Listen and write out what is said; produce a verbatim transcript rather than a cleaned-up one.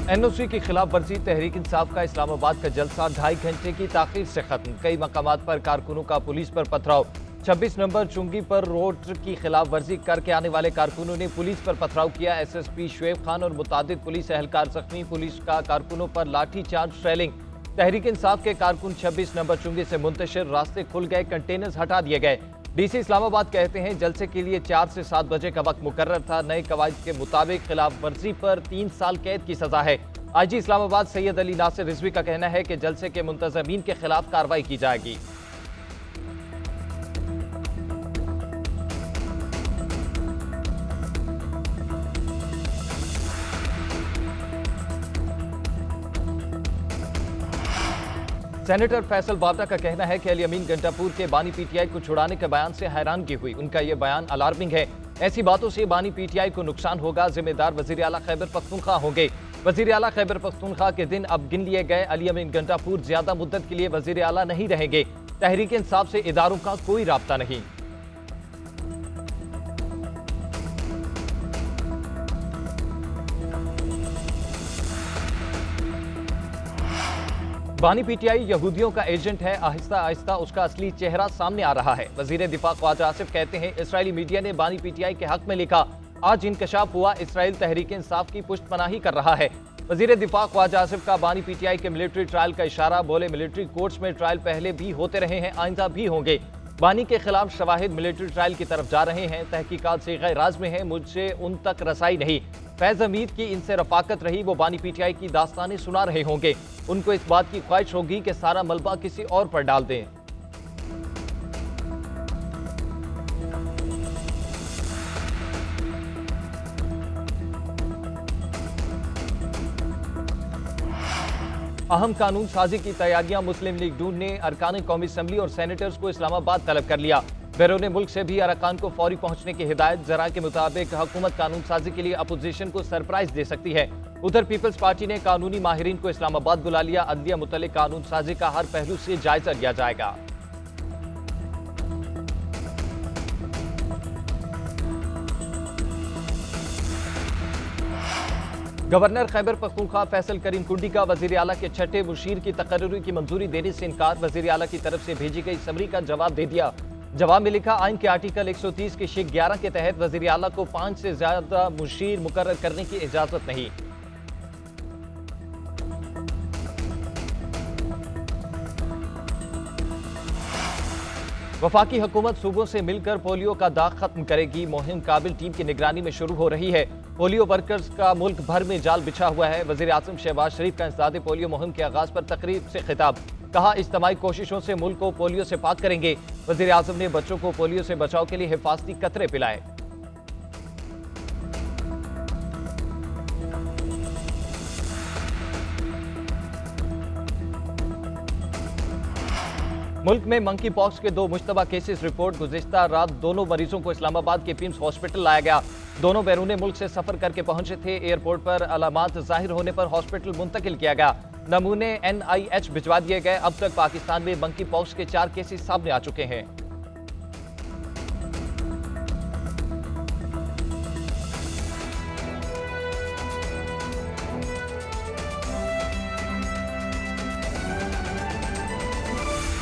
NOC की खिलाफ वर्जी तहरीक इंसाफ का इस्लामाबाद का जलसा ढाई घंटे की ताखीर से खत्म। कई मकामात पर कारकुनों का पुलिस पर पथराव। छब्बीस नंबर चुंगी पर रोड की खिलाफ वर्जी करके आने वाले कारकुनों ने पुलिस पर पथराव किया। S S P Shoaib Khan और मुतादिद पुलिस एहलकार जख्मी। पुलिस का कारकुनों पर लाठी चार्ज ट्रेलिंग। तहरीक इंसाफ के कारकुन छब्बीस नंबर चुंगी से मुंतशिर, रास्ते खुल गए, कंटेनर्स हटा दिए गए। डीसी इस्लामाबाद कहते हैं जलसे के लिए चार से सात बजे का वक्त मुकर्रर था। नए कवायद के मुताबिक खिलाफ वर्जी पर तीन साल कैद की सजा है। आईजी इस्लामाबाद सैयद अली नासिर रिजवी का कहना है कि जलसे के मुंतजमीन के खिलाफ कार्रवाई की जाएगी। सेनेटर फैसल बावटा का कहना है कि अली अमीन गंडापुर के बानी पीटीआई को छुड़ाने के बयान से हैरानगी हुई। उनका यह बयान अलार्मिंग है। ऐसी बातों से बानी पीटीआई को नुकसान होगा। जिम्मेदार वजीर आला खैबर पख्तूनख्वा होंगे। वजीर आला खैबर पख्तूनख्वा के दिन अब गिन लिए गए। अली अमीन गंडापुर ज्यादा मुद्दत के लिए वजीर आला नहीं रहेंगे। तहरीक इंसाफ से इदारों का कोई राब्ता नहीं। बानी पीटीआई यहूदियों का एजेंट है। आहिस्ता आहिस्ता उसका असली चेहरा सामने आ रहा है। वजीर दिफा ख्वाजा आसिफ कहते हैं इस्राएली मीडिया ने बानी पीटीआई के हक में लिखा। आज इंकशाफ हुआ इसराइल तहरीक इंसाफ की पुष्टपनाही कर रहा है। वजीर दिफा ख्वाजा आसिफ का बानी पीटीआई के मिलिट्री ट्रायल का इशारा। बोले मिलिट्री कोर्ट्स में ट्रायल पहले भी होते रहे हैं, आइंदा भी होंगे। बानी के खिलाफ शवाहिद मिलिट्री ट्रायल की तरफ जा रहे हैं। तहकीकात से गैर राज में है, मुझसे उन तक रसाई नहीं। फैज हमीद की इनसे रफाकत रही, वो बानी पीटीआई की दास्तानें सुना रहे होंगे। उनको इस बात की ख्वाहिश होगी कि सारा मलबा किसी और पर डाल दें। अहम कानून साजी की तैयारियां। मुस्लिम लीग नून ने अरकान कौमी असम्बली और सेनेटर्स को इस्लामाबाद तलब कर लिया। बैरून मुल्क से भी अरकान को फौरी पहुंचने की हिदायत। जरा के मुताबिक हुकूमत कानून साजी के लिए अपोजिशन को सरप्राइज दे सकती है। उधर पीपल्स पार्टी ने कानूनी माहिरीन को इस्लामाबाद बुला लिया। अदलिया मुतल्लिक कानून साजी का हर पहलू से जायजा लिया जाएगा। गवर्नर खैबर पख्तूनख्वा फैसल करीम कुंडी का वजीर आला के छठे मुशीर की तकर्रुरी की मंजूरी देने से इनकार। वजीर आला की तरफ से भेजी गई समरी का जवाब दे दिया। जवाब में लिखा आइन के आर्टिकल एक सौ तीस के शेख ग्यारह के तहत वजीर आला को पांच से ज्यादा मुशीर मुकर्रर करने की इजाजत नहीं। वफाकी हुकूमत सूबों से मिलकर पोलियो का दाग खत्म करेगी। मुहिम काबिल टीम की निगरानी में शुरू हो रही है। पोलियो वर्कर्स का मुल्क भर में जाल बिछा हुआ है। वजीर आजम शहबाज शरीफ का इंसदादे पोलियो मुहिम के आगाज पर तकरीब से खिताब। कहा इज्तमाई कोशिशों से मुल्क को पोलियो से पाक करेंगे। वजीर आजम ने बच्चों को पोलियो से बचाव के लिए हिफाजती कतरे पिलाए। मुल्क में मंकी पॉक्स के दो मुश्तबा केसेस रिपोर्ट। गुज़िश्ता रात दोनों मरीजों को इस्लामाबाद के पिम्स हॉस्पिटल लाया गया। दोनों बैरून मुल्क से सफर करके पहुंचे थे। एयरपोर्ट पर अलामात जाहिर होने पर हॉस्पिटल मुंतकिल किया गया। नमूने एन आई एच भिजवा दिए गए। अब तक पाकिस्तान में मंकी पॉक्स के चार केसेस सामने आ चुके हैं।